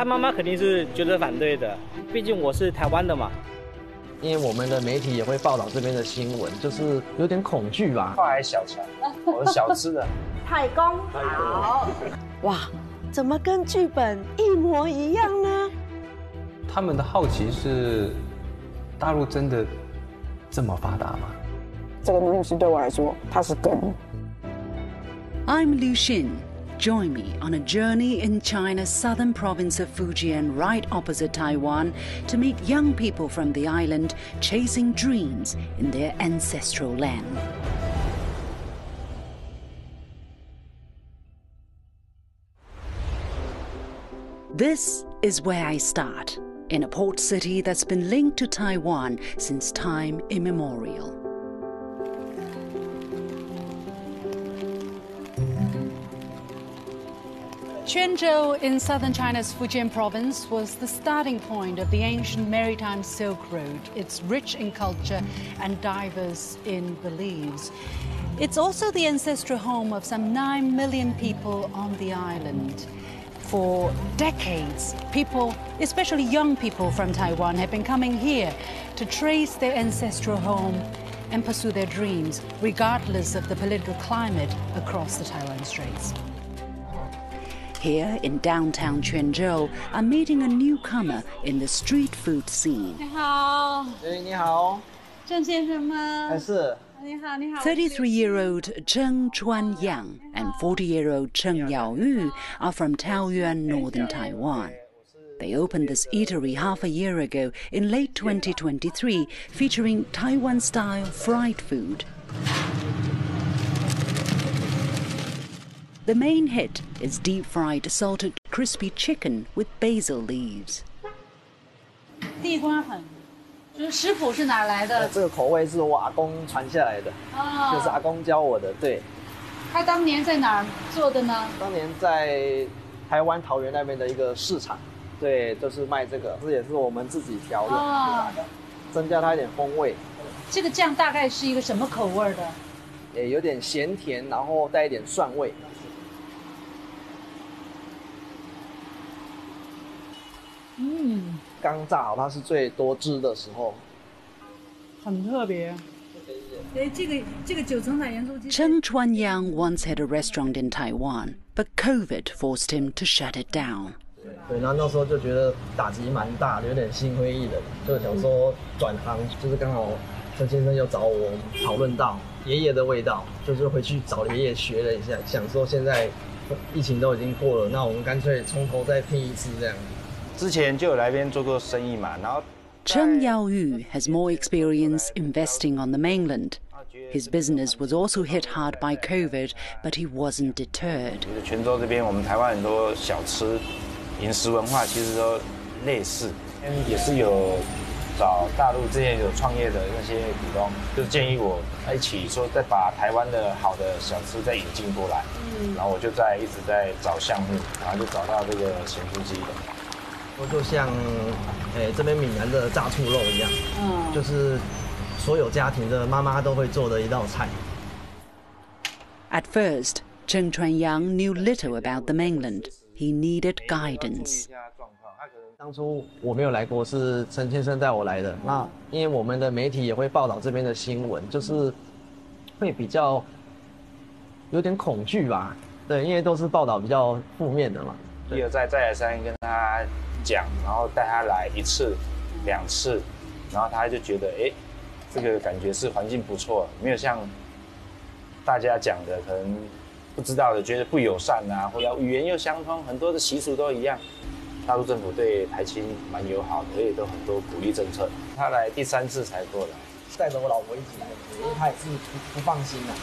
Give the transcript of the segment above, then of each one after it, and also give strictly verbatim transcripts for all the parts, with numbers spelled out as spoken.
他妈妈肯定是觉得反对的，毕竟我是台湾的嘛。 因为我们的媒体也会报道这边的新闻，就是有点恐惧吧。 跨海小桥，我是小吃的。 太公好， 哇，怎么跟剧本一模一样呢？ 他们的好奇是，大陆真的这么发达吗？ 这个东西对我来说，它是根。 I'm Liu Xin. Join me on a journey in China's southern province of Fujian, right opposite Taiwan, to meet young people from the island chasing dreams in their ancestral land. This is where I start, in a port city that's been linked to Taiwan since time immemorial. Quanzhou in southern China's Fujian Province was the starting point of the ancient maritime Silk Road. It's rich in culture and diverse in beliefs. It's also the ancestral home of some nine million people on the island. For decades, people, especially young people from Taiwan, have been coming here to trace their ancestral home and pursue their dreams, regardless of the political climate across the Taiwan Straits. Here in downtown Quanzhou, I'm meeting a newcomer in the street food scene. 你好，哎，你好， 郑先生吗？ 还是。 thirty-three-year-old Zheng Chuanyang and forty-year-old Cheng Yaoyu are from Taoyuan, northern Taiwan. They opened this eatery half a year ago in late twenty twenty-three, featuring Taiwan-style fried food. The main hit is deep-fried salted crispy chicken with basil leaves. 地瓜粉，就是食谱是哪来的？ 这个口味是我阿公传下来的，哦，就是阿公教我的。对。 他当年在哪儿做的呢？ 当年在台湾桃园那边的一个市场，对，就是卖这个，这也是我们自己调的，哦，增加它一点风味。 这个酱大概是一个什么口味的？ 也有点咸甜，然后带一点蒜味。 嗯， 刚炸好，它是最多汁的时候， 很特别。哎，这个这个九层塔盐酥鸡。 Cheng Chuanyang once had a restaurant in Taiwan, but COVID forced him to shut it down. 对，然后那时候就觉得打击蛮大的，有点心灰意冷，就想说转行，就是刚好陈先生又找我讨论到爷爷的味道，就是回去找爷爷学了一下，想说现在疫情都已经过了，那我们干脆从头再拼一次这样。 之前就有来这边做过生意嘛，然后 Cheng Yaoyu has more experience investing on the mainland. His business was also hit hard by COVID, but he wasn't deterred. 泉州这边，我们台湾很多小吃、饮食文化其实都类似，也是有找大陆这些有创业的那些股东，就建议我一起说再把台湾的好的小吃再引进过来。嗯，然后我就在一直在找项目，然后就找到这个咸酥鸡的。 就像，诶、欸，这边闽南的炸醋肉一样，嗯，就是所有家庭的妈妈都会做的一道菜。 At first, Cheng Chuanyang knew little about the mainland. He needed guidance. 当初我没有来过，是陈先生带我来的。那因为我们的媒体也会报道这边的新闻，就是会比较有点恐惧吧？对，因为都是报道比较负面的嘛。 一而再，再而三跟他讲，然后带他来一次、两次，然后他就觉得，哎，这个感觉是环境不错，没有像大家讲的，可能不知道的觉得不友善啊，或者语言又相通，很多的习俗都一样。大陆政府对台青蛮友好的，而且都很多鼓励政策。他来第三次才过来， 带着我老婆一起来，因为他也是不不放心啊。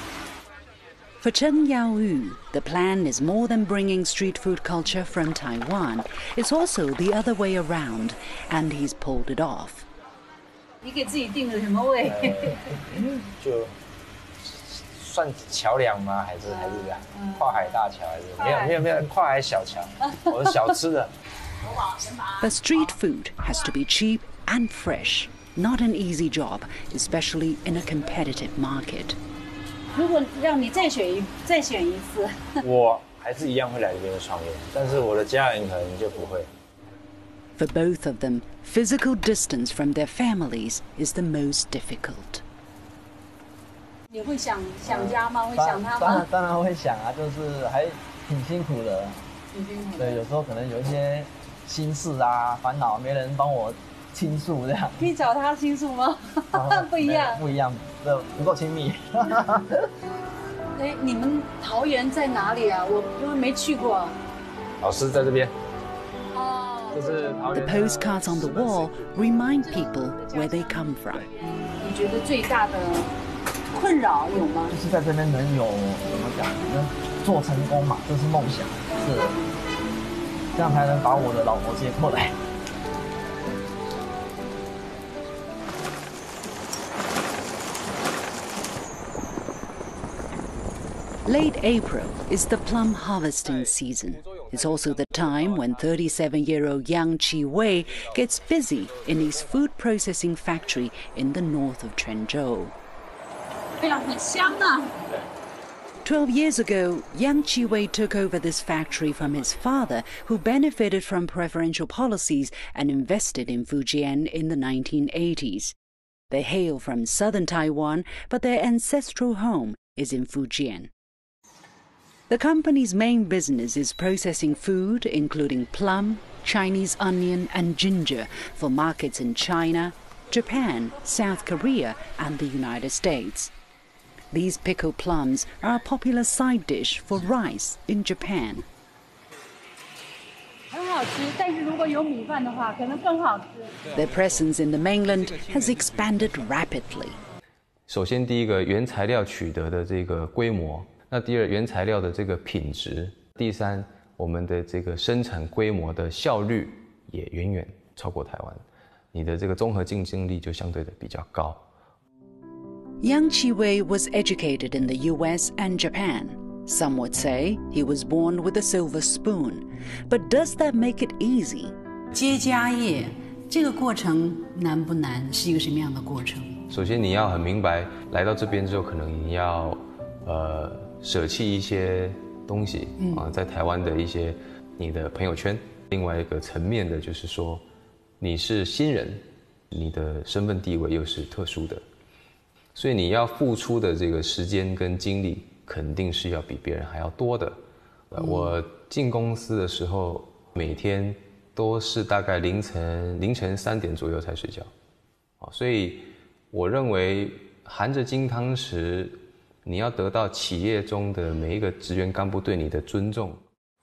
For Cheng Yaoyu, the plan is more than bringing street food culture from Taiwan. It's also the other way around, and he's pulled it off. 你给自己定了什么位？ 就算桥梁吗？还是还是这样？跨海大桥还是没有没有没有跨海小桥？我是小吃的。 But street food has to be cheap and fresh. Not an easy job, especially in a competitive market. 如果让你再选一再选一次， 我还是一样会来这边创业，但是我的家人可能就不会。 For both of them, physical distance from their families is the most difficult. 你会想想家吗？会当想他吗？ 当然当然会想啊，就是还挺辛苦的。 挺辛苦的。 对，有时候可能有一些心事啊、烦恼，没人帮我倾诉这样。 可以找他倾诉吗？不一样， 不一样，这不够亲密。 哎，你们桃园在哪里啊？我因为没去过。 老师在这边。 哦。 这是桃 The 园。 postcards on the wall remind people where they come from. 你觉得最大的困扰有吗？ 就是在这边能有怎么讲，能做成功嘛，这是梦想，是这样才能把我的老婆接过来。 Late April is the plum harvesting season. It's also the time when thirty-seven-year-old Yang Chi-wei gets busy in his food processing factory in the north of Quanzhou. 哎呀，很香啊！ Twelve years ago, Yang Chi-wei took over this factory from his father, who benefited from preferential policies and invested in Fujian in the nineteen eighties. They hail from southern Taiwan, but their ancestral home is in Fujian. The company's main business is processing food, including plum, Chinese onion, and ginger, for markets in China, Japan, South Korea, and the United States. These pickled plums are a popular side dish for rice in Japan. 很好吃，但是如果有米饭的话，可能更好吃。 Their presence in the mainland has expanded rapidly. 首先，第一个原材料取得的这个规模，那第二原材料的这个品质，第三我们的这个生产规模的效率也远远超过台湾，你的这个综合竞争力就相对的比较高。 Yang Chi-wei was educated in the U S and Japan. Some would say he was born with a silver spoon. But does that make it easy? 接家业这个过程难不难？是一个什么样的过程？ 首先你要很明白，来到这边之后，可能你要呃舍弃一些东西啊、呃，在台湾的一些你的朋友圈。另外一个层面的就是说，你是新人，你的身份地位又是特殊的。 所以你要付出的这个时间跟精力，肯定是要比别人还要多的。嗯、我进公司的时候，每天都是大概凌晨凌晨三点左右才睡觉，啊，所以我认为含着金汤匙，你要得到企业中的每一个职员干部对你的尊重。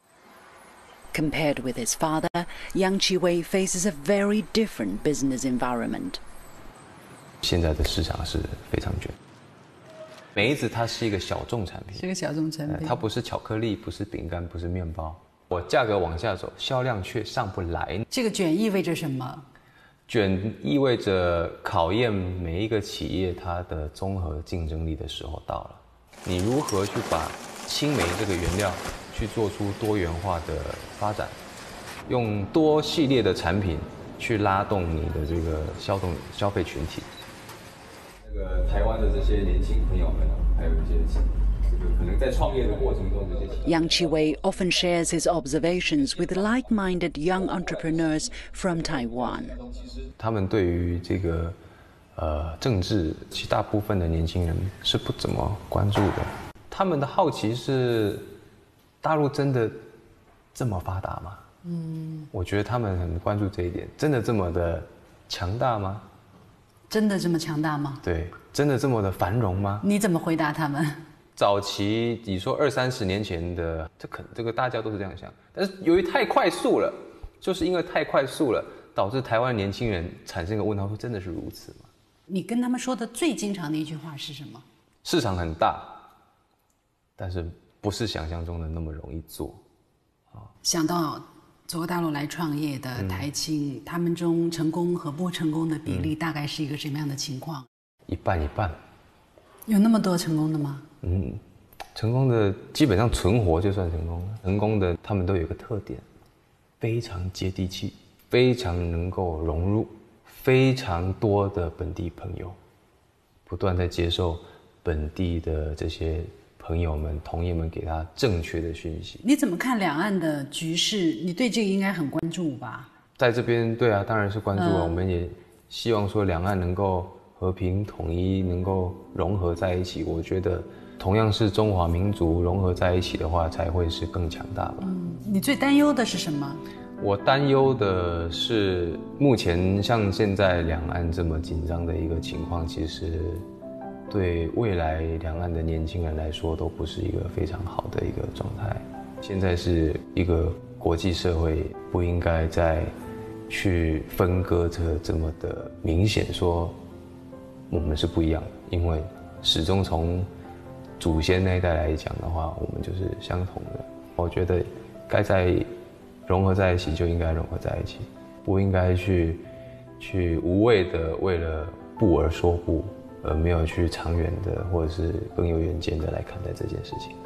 Compared with his father, Yang Chi-wei faces a very different business environment. 现在的市场是非常卷，梅子它是一个小众产品， 是个小众产品， 它不是巧克力，不是饼干，不是面包。我价格往下走，销量却上不来。 这个卷意味着什么？ 卷意味着考验每一个企业它的综合竞争力的时候到了。你如何去把青梅这个原料去做出多元化的发展，用多系列的产品去拉动你的这个消动消费群体。 那个台湾的这些年轻朋友们啊，还有一些这个可能在创业的过程中这些。 Yang Chi-wei often shares his observations with like-minded young entrepreneurs from Taiwan. 他们对于这个呃政治，其大部分的年轻人是不怎么关注的。他们的好奇是，大陆真的这么发达吗？嗯，我觉得他们很关注这一点，真的这么的强大吗？ 真的这么强大吗？ 对，真的这么的繁荣吗？ 你怎么回答他们？ 早期你说二三十年前的，这可这个大家都是这样想，但是由于太快速了，就是因为太快速了，导致台湾年轻人产生一个问号：说真的是如此吗？ 你跟他们说的最经常的一句话是什么？ 市场很大，但是不是想象中的那么容易做。啊， 想到。 中国大陆来创业的台青，嗯、他们中成功和不成功的比例大概是一个什么样的情况？ 一半一半。 有那么多成功的吗？ 嗯，成功的基本上存活就算成功了。成功的他们都有一个特点，非常接地气，非常能够融入，非常多的本地朋友，不断在接受本地的这些朋友们、同业们给他正确的讯息。 你怎么看两岸的局势？你对这个应该很关注吧？ 在这边，对啊，当然是关注啊。 嗯、 我们也希望说两岸能够和平统一，能够融合在一起。我觉得同样是中华民族融合在一起的话，才会是更强大吧。 嗯，你最担忧的是什么？ 我担忧的是，目前像现在两岸这么紧张的一个情况，其实对未来两岸的年轻人来说，都不是一个非常好的一个状态。现在是一个国际社会，不应该再去分割这这么的明显，说我们是不一样的，因为始终从祖先那一代来讲的话，我们就是相同的。我觉得该在融合在一起就应该融合在一起，不应该去去无谓的为了不而说不，而没有去长远的或者是更有远见的来看待这件事情。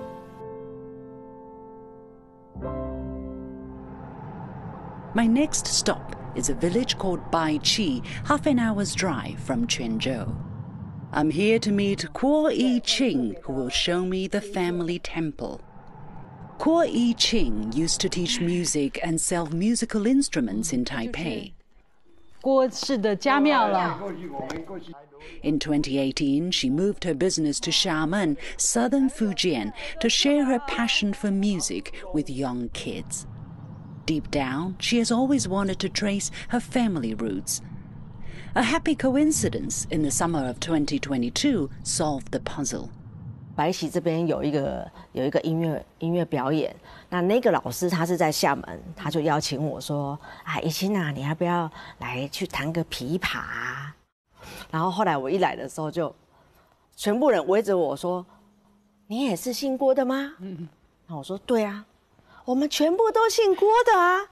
My next stop is a village called Baiqi, half an hour's drive from Quanzhou. I'm here to meet Kuo Yi-ching, who will show me the family temple. Kuo Yi-ching used to teach music and sell musical instruments in Taipei. 郭氏的家庙了。 In twenty eighteen, she moved her business to Xiamen, southern Fujian, to share her passion for music with young kids. Deep down, she has always wanted to trace her family roots. A happy coincidence in the summer of twenty twenty-two solved the puzzle. 白喜这边有一个有一个音乐音乐表演，那那个老师他是在厦门，他就邀请我说：“啊，怡清啊，你要不要来去弹个琵琶啊？”然后后来我一来的时候，就全部人围着我说：“你也是姓郭的吗？”嗯，然后我说：“对啊，我们全部都姓郭的啊。”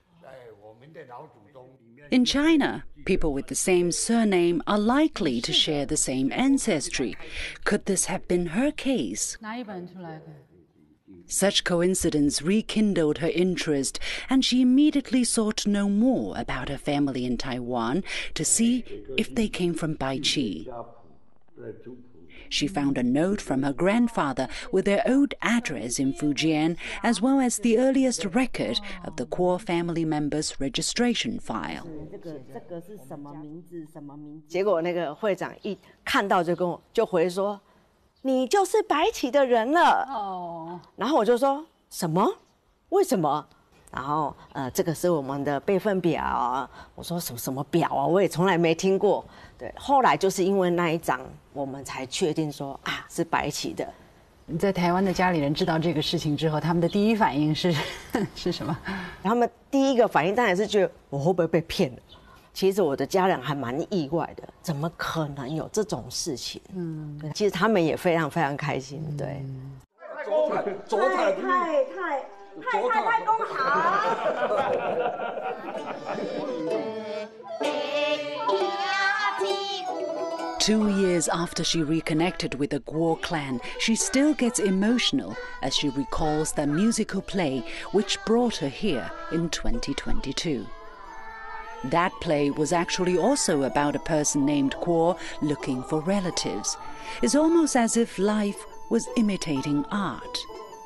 In China, people with the same surname are likely to share the same ancestry. Could this have been her case? 拿一本出来。 Such coincidence rekindled her interest, and she immediately sought to know more about her family in Taiwan to see if they came from Baiqi. She found a note from her grandfather with their old address in Fujian, as well as the earliest record of the Kuo family members' registration file. 结果那个会长一看到就跟我就回说：“你就是白起的人了。” Oh. 然后我就说：“什么？为什么？”然后呃，这个是我们的备份表啊。我说什么什么表啊，我也从来没听过。对，后来就是因为那一张，我们才确定说啊是白起的。 你在台湾的家里人知道这个事情之后，他们的第一反应是是什么？ 他们第一个反应当然是觉得我会不会被骗了。其实我的家人还蛮意外的，怎么可能有这种事情？嗯，其实他们也非常非常开心。对，太太太太。 太太太公堂。 Two years after she reconnected with the Guo clan, she still gets emotional as she recalls that musical play which brought her here in twenty twenty-two. That play was actually also about a person named Guo looking for relatives. It's almost as if life was imitating art.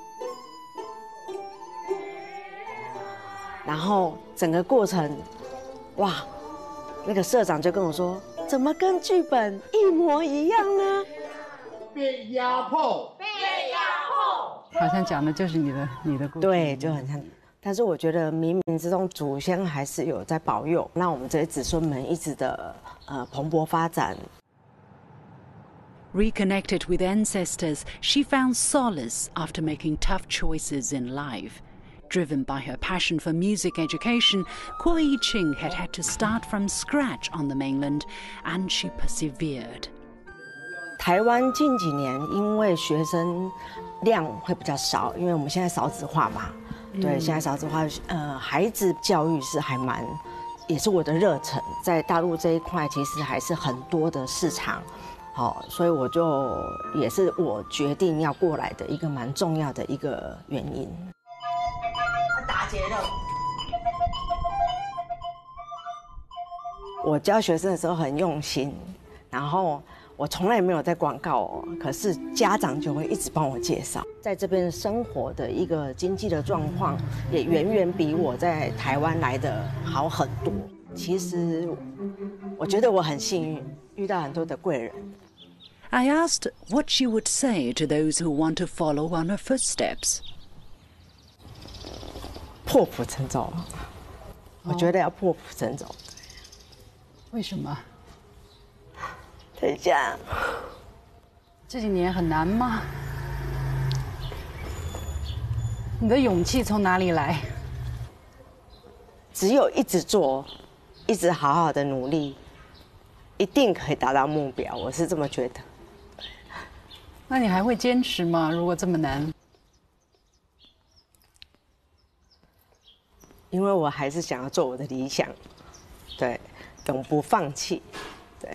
然后整个过程，哇，那个社长就跟我说：“怎么跟剧本一模一样呢？” 被压迫，被压迫， 好像讲的就是你的你的故事。 对，就很像。但是我觉得冥冥之中祖先还是有在保佑，让我们这些子孙们一直的呃蓬勃发展。 Reconnected with ancestors, she found solace after making tough choices in life. Driven by her passion for music education, Kuo Yi-ching had had to start from scratch on the mainland, and she persevered. 台湾近几年因为学生量会比较少，因为我们现在少子化嘛，嗯、对，现在少子化，呃，孩子教育是还蛮，也是我的热忱，在大陆这一块其实还是很多的市场。 好，所以我就也是我决定要过来的一个蛮重要的一个原因。打结了。我教学生的时候很用心，然后我我从来没有在广告哦，可是家长就会一直帮我介绍，在这边生活的一个经济的状况，也远远比我在台湾来的好很多。其实，我觉得我很幸运，遇到很多的贵人。 I asked what she would say to those who want to follow on her footsteps. 破釜沉舟，我觉得要破釜沉舟。 为什么？ 等一下， 这几年很难吗？你的勇气从哪里来？ 只有一直做，一直好好的努力，一定可以达到目标。我是这么觉得。 那你还会坚持吗？如果这么难？ 因为我还是想要做我的理想，对，永不放弃，对。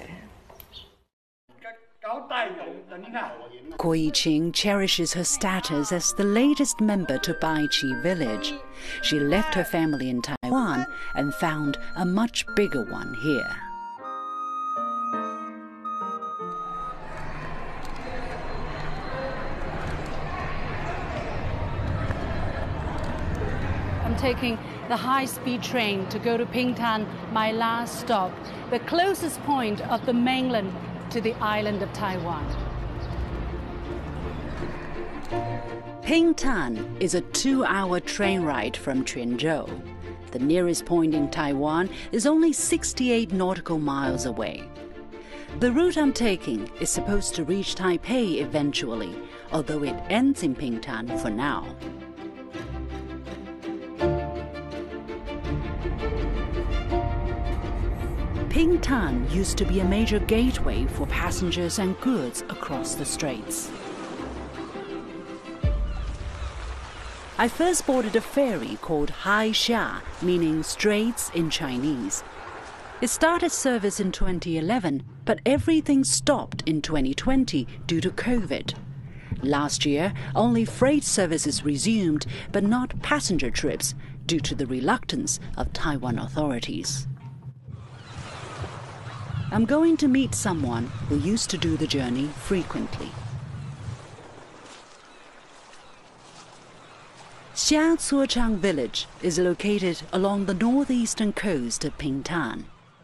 Ko Yiqing cherishes her status as the latest member to Baiqi village. She left her family in Taiwan and found a much bigger one here. I'm taking the high-speed train to go to Pingtan, my last stop, the closest point of the mainland to the island of Taiwan. Pingtan is a two-hour train ride from Quanzhou. The nearest point in Taiwan is only sixty-eight nautical miles away. The route I'm taking is supposed to reach Taipei eventually, although it ends in Pingtan for now. Pingtan used to be a major gateway for passengers and goods across the straits. I first boarded a ferry called Haixia, meaning straits in Chinese. It started service in twenty eleven, but everything stopped in twenty twenty due to COVID. Last year, only freight services resumed, but not passenger trips, due to the reluctance of Taiwan authorities. I'm going to meet someone who used to do the journey frequently. Xiacuochang village is located along the northeastern coast of Pingtan.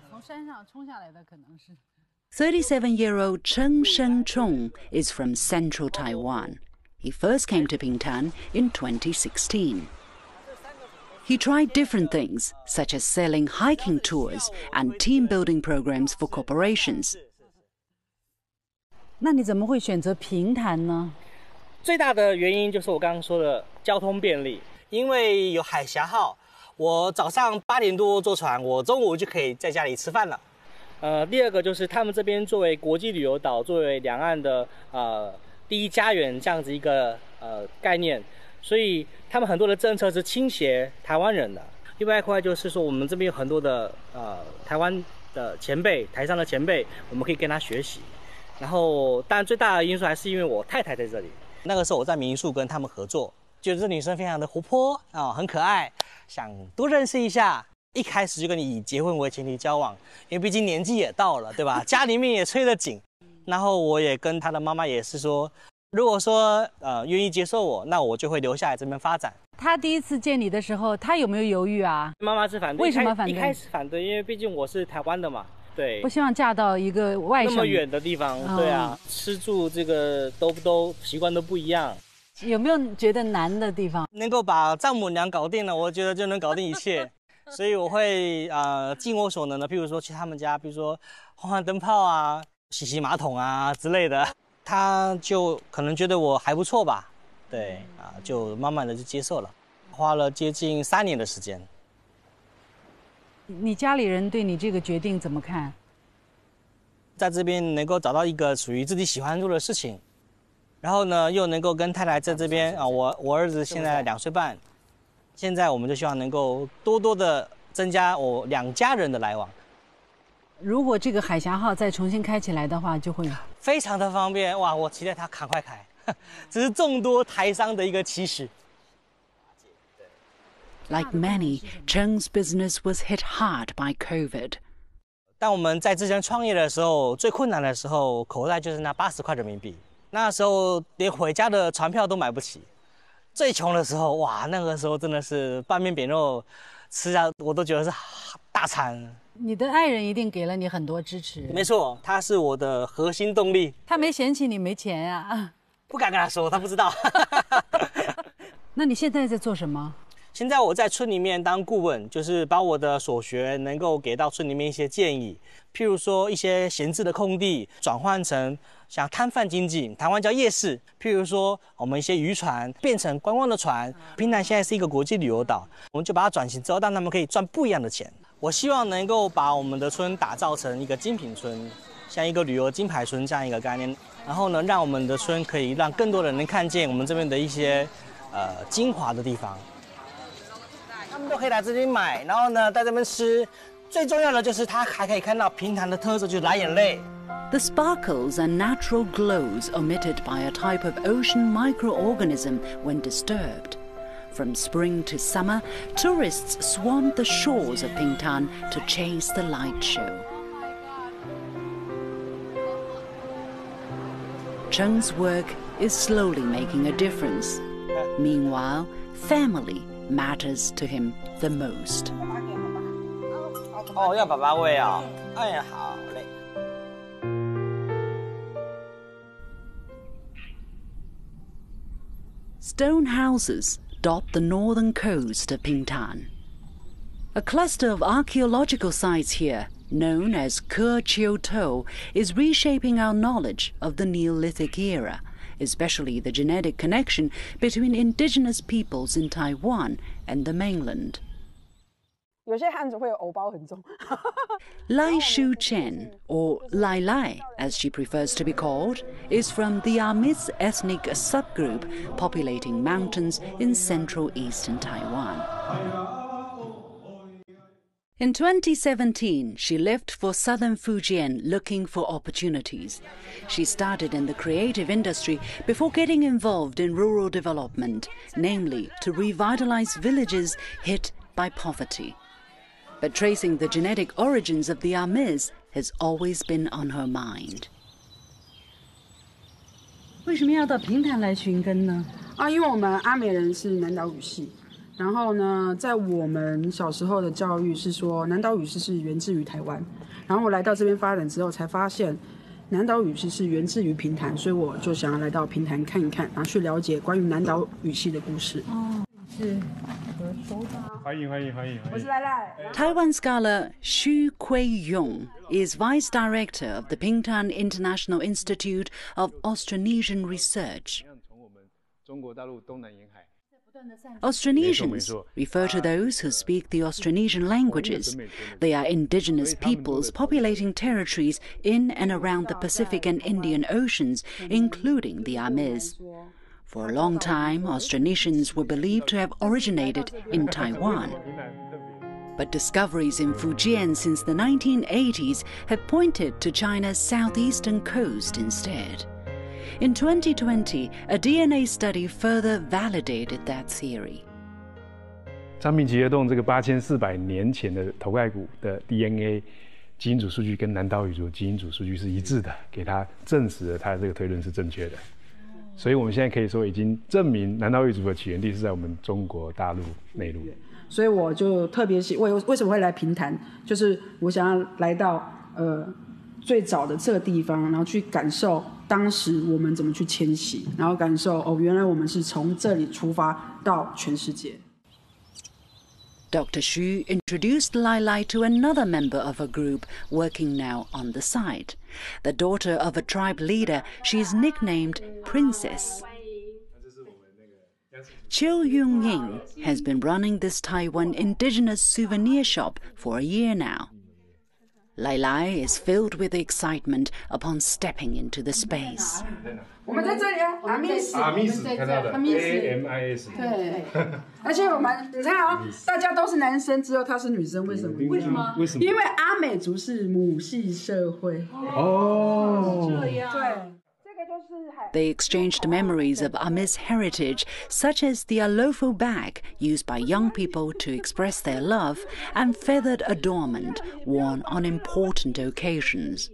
thirty-seven-year-old Cheng Shengchong is from central Taiwan. He first came to Pingtan in twenty sixteen. He tried different things, such as selling hiking tours and team-building programs for corporations. 那你怎么会选择平潭呢？ 最大的原因就是我刚刚说的交通便利，因为有海峡号，我早上八点多坐船，我中午就可以在家里吃饭了。呃，第二个就是他们这边作为国际旅游岛，作为两岸的呃第一家园这样子一个呃概念。所以他们很多的政策是倾斜台湾人的。另外一块就是说，我们这边有很多的呃台湾的前辈，台上的前辈，我们可以跟他学习。然后，当然最大的因素还是因为我太太在这里。那个时候我在民宿跟他们合作，觉得这女生非常的活泼啊、哦，很可爱，想多认识一下。一开始就跟你以结婚为前提交往，因为毕竟年纪也到了，对吧？家里面也催得紧。然后我也跟她的妈妈也是说。如果说呃愿意接受我，那我就会留下来这边发展。 他第一次见你的时候，他有没有犹豫啊？ 妈妈是反对。 为什么反对？ 一开始反对，因为毕竟我是台湾的嘛，对。不希望嫁到一个外省那么远的地方，哦、对啊，吃住这个都都习惯都不一样。 有没有觉得难的地方？ 能够把丈母娘搞定了，我觉得就能搞定一切。所以我会呃尽我所能的，譬如说去他们家，比如说换换灯泡啊、洗洗马桶啊之类的。他就可能觉得我还不错吧，对啊，就慢慢的就接受了，花了接近三年的时间。 你家里人对你这个决定怎么看？ 在这边能够找到一个属于自己喜欢做的事情，然后呢，又能够跟太太在这边啊，我我儿子现在两岁半，现在我们就希望能够多多的增加我两家人的来往。 如果这个海峡号再重新开起来的话，就会非常的方便哇！我期待它赶快开，这是众多台商的一个期许。 Like many, Cheng's business was hit hard by COVID. 当我们在之前创业的时候，最困难的时候，口袋就是那八十块人民币，那时候连回家的船票都买不起。最穷的时候，哇，那个时候真的是拌面扁肉吃啊，我都觉得是大餐。 你的爱人一定给了你很多支持。 没错，他是我的核心动力。 他没嫌弃你没钱啊？ 不敢跟他说，他不知道。 那你现在在做什么？ 现在我在村里面当顾问，就是把我的所学能够给到村里面一些建议，譬如说一些闲置的空地转换成像摊贩经济，台湾叫夜市。譬如说我们一些渔船变成观光的船，平潭现在是一个国际旅游岛，我们就把它转型之后，让他们可以赚不一样的钱。我希望能够把我们的村打造成一个精品村，像一个旅游金牌村这样一个概念，然后呢，让我们的村可以让更多人能看见我们这边的一些呃精华的地方。他们都可以来这边买，然后呢，在这边吃。最重要的就是它还可以看到平潭的特色，就是蓝眼泪。 The sparkles and natural glows emitted by a type of ocean microorganism when disturbed. From spring to summer, tourists swarmed the shores of Pingtan to chase the light show. Cheng's work is slowly making a difference. Meanwhile, family matters to him the most. 哦，要爸爸喂啊！哎呀，好嘞。 Stone houses dot the northern coast of Pingtan. A cluster of archaeological sites here, known as Ke Chiu To, is reshaping our knowledge of the Neolithic era, especially the genetic connection between indigenous peoples in Taiwan and the mainland. 有些汉族会有偶包很重。 Lai Shu Chen, or Lai Lai, as she prefers to be called, is from the Amis ethnic subgroup populating mountains in central eastern Taiwan. In twenty seventeen, she left for southern Fujian looking for opportunities. She started in the creative industry before getting involved in rural development, namely to revitalize villages hit by poverty. But tracing the genetic origins of the Amis has always been on her mind. 为什么要到平潭来寻根呢？ 啊，因为我们阿美人是南岛语系，然后呢，在我们小时候的教育是说南岛语系是源自于台湾，然后我来到这边发展之后，才发现南岛语系是源自于平潭，所以我就想要来到平潭看一看，然后去了解关于南岛语系的故事。哦，是。 Taiwan scholar Xu Kuei-yong is vice director of the Pingtan International Institute of Austronesian Research. Austronesians refer to those who speak the Austronesian languages. They are indigenous peoples populating territories in and around the Pacific and Indian Oceans, including the Amis. For a long time, Austronesians were believed to have originated in Taiwan. But discoveries in Fujian since the nineteen eighties have pointed to China's southeastern coast instead. In twenty twenty, a D N A study further validated that theory. 昌平集合洞这个八千四百年前的头盖骨的 D N A 基因组数据跟南岛语族基因组数据是一致的，给它证实了它的这个推论是正确的。 所以我们现在可以说已经证明南岛语族的起源地是在我们中国大陆内陆。 所以我就特别喜为为什么会来平潭，就是我想要来到呃最早的这个地方，然后去感受当时我们怎么去迁徙，然后感受哦，原来我们是从这里出发到全世界。 Doctor Xu introduced Lai Lai to another member of her group working now on the site. The daughter of a tribe leader, she is nicknamed Princess. Chiu Yung-ying has been running this Taiwan indigenous souvenir shop for a year now. Lai Lai is filled with excitement upon stepping into the space. 我们在这里啊，阿密斯， 阿密斯看到的 A M I S。 对，而且我们你看啊，大家都是男生，只有她是女生，为什么？ 为什么？ 为什么？ 因为阿美族是母系社会。 哦， 这样。对，这个就是海 They exchanged memories of Amis heritage, such as the alofo bag used by young people to express their love and feathered adornment worn on important occasions.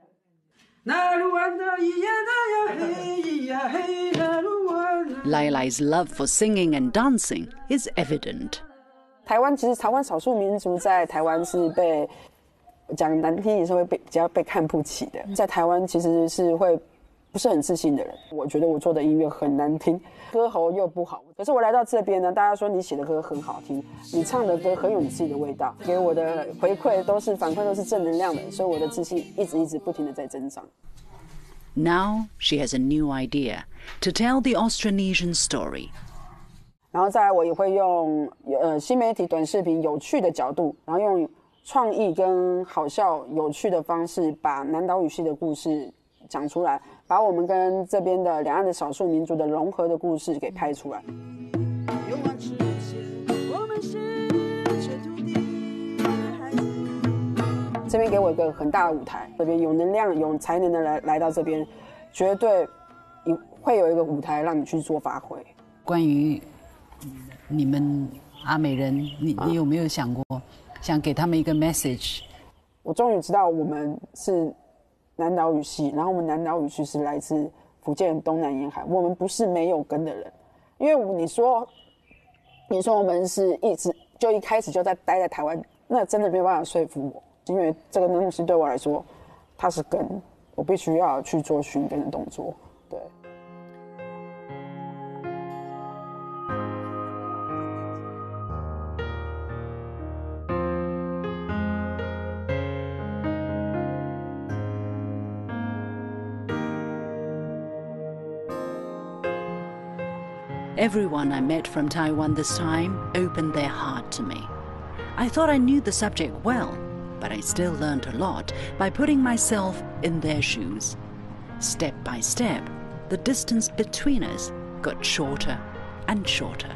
Lailai's love for singing and dancing is evident. 台湾其实台湾少数民族在台湾是被讲难听也是会被比较被看不起的，在台湾其实是会不是很自信的人。我觉得我做的音乐很难听，歌喉又不好。可是我来到这边呢，大家说你写的歌很好听，你唱的歌很有你自己的味道，给我的回馈都是反馈都是正能量的，所以我的自信一直一直不停的在增长。 Now she has a new idea to tell the Austronesian story. 然后再来，我也会用呃新媒体短视频有趣的角度，然后用创意跟好笑有趣的方式，把南岛语系的故事讲出来，把我们跟这边的两岸的少数民族的融合的故事给拍出来。这边给我一个很大的舞台，这边有能量、有才能的来来到这边，绝对会有一个舞台让你去做发挥。 关于你们阿美人，你你有没有想过，想给他们一个 message？ 我终于知道我们是南岛语系，然后我们南岛语系是来自福建东南沿海，我们不是没有根的人。因为你说，你说我们是一直就一开始就在待在台湾，那真的没有办法说服我，因为这个东西对我来说，它是根，我必须要去做寻根的动作，对。 Everyone I met from Taiwan this time opened their heart to me. I thought I knew the subject well, but I still learned a lot by putting myself in their shoes. Step by step, the distance between us got shorter and shorter.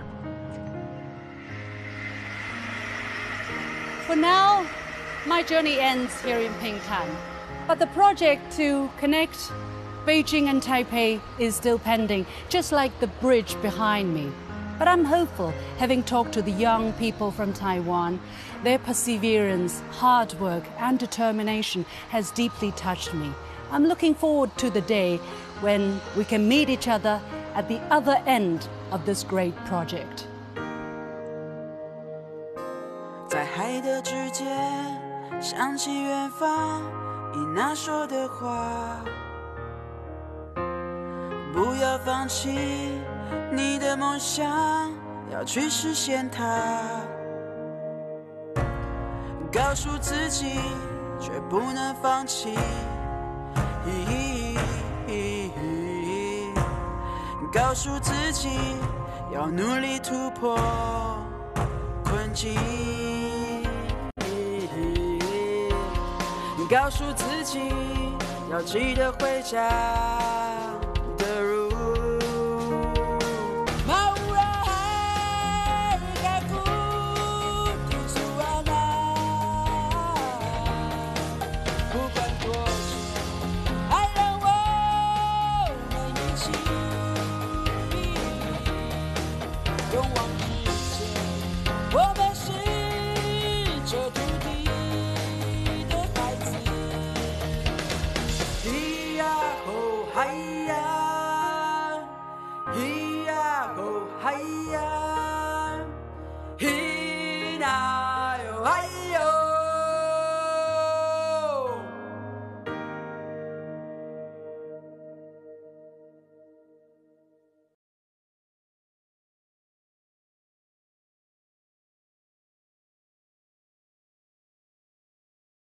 For now, my journey ends here in Pingtan, but the project to connect Beijing and Taipei is still pending, just like the bridge behind me. But I'm hopeful, having talked to the young people from Taiwan. Their perseverance, hard work, and determination has deeply touched me. I'm looking forward to the day when we can meet each other at the other end of this great project. 在海的之间，想起远方你那说的话。不要放弃你的梦想，要去实现它。告诉自己，却不能放弃。告诉自己，要努力突破困境。告诉自己，要记得回家。 嘿呀，嘿呀，嘿呀，嘿呀，